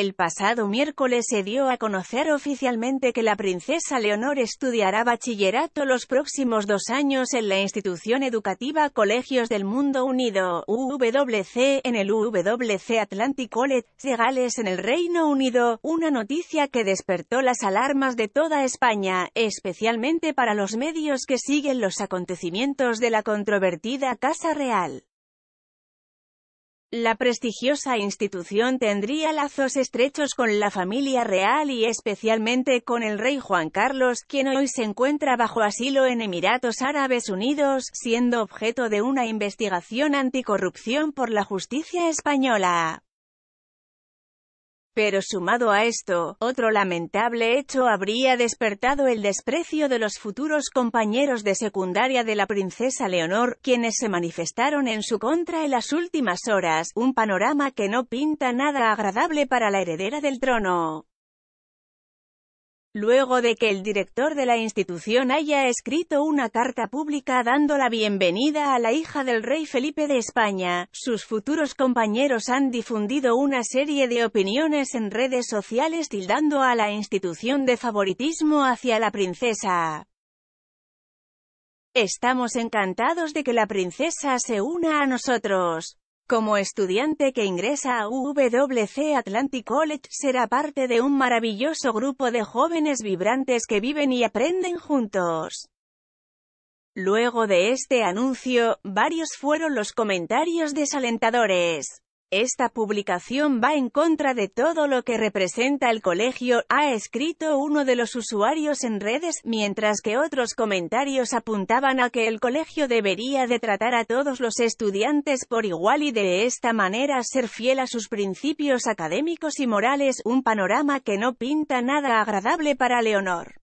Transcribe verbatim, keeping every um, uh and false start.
El pasado miércoles se dio a conocer oficialmente que la princesa Leonor estudiará bachillerato los próximos dos años en la institución educativa Colegios del Mundo Unido, U W C, en el U W C Atlantic College de Gales en el Reino Unido, una noticia que despertó las alarmas de toda España, especialmente para los medios que siguen los acontecimientos de la controvertida Casa Real. La prestigiosa institución tendría lazos estrechos con la familia real y especialmente con el rey Juan Carlos, quien hoy se encuentra bajo asilo en Emiratos Árabes Unidos, siendo objeto de una investigación anticorrupción por la justicia española. Pero sumado a esto, otro lamentable hecho habría despertado el desprecio de los futuros compañeros de secundaria de la princesa Leonor, quienes se manifestaron en su contra en las últimas horas, un panorama que no pinta nada agradable para la heredera del trono. Luego de que el director de la institución haya escrito una carta pública dando la bienvenida a la hija del rey Felipe de España, sus futuros compañeros han difundido una serie de opiniones en redes sociales tildando a la institución de favoritismo hacia la princesa. Estamos encantados de que la princesa se una a nosotros. Como estudiante que ingresa a U W C Atlantic College, será parte de un maravilloso grupo de jóvenes vibrantes que viven y aprenden juntos. Luego de este anuncio, varios fueron los comentarios desalentadores. Esta publicación va en contra de todo lo que representa el colegio, ha escrito uno de los usuarios en redes, mientras que otros comentarios apuntaban a que el colegio debería de tratar a todos los estudiantes por igual y de esta manera ser fiel a sus principios académicos y morales, un panorama que no pinta nada agradable para Leonor.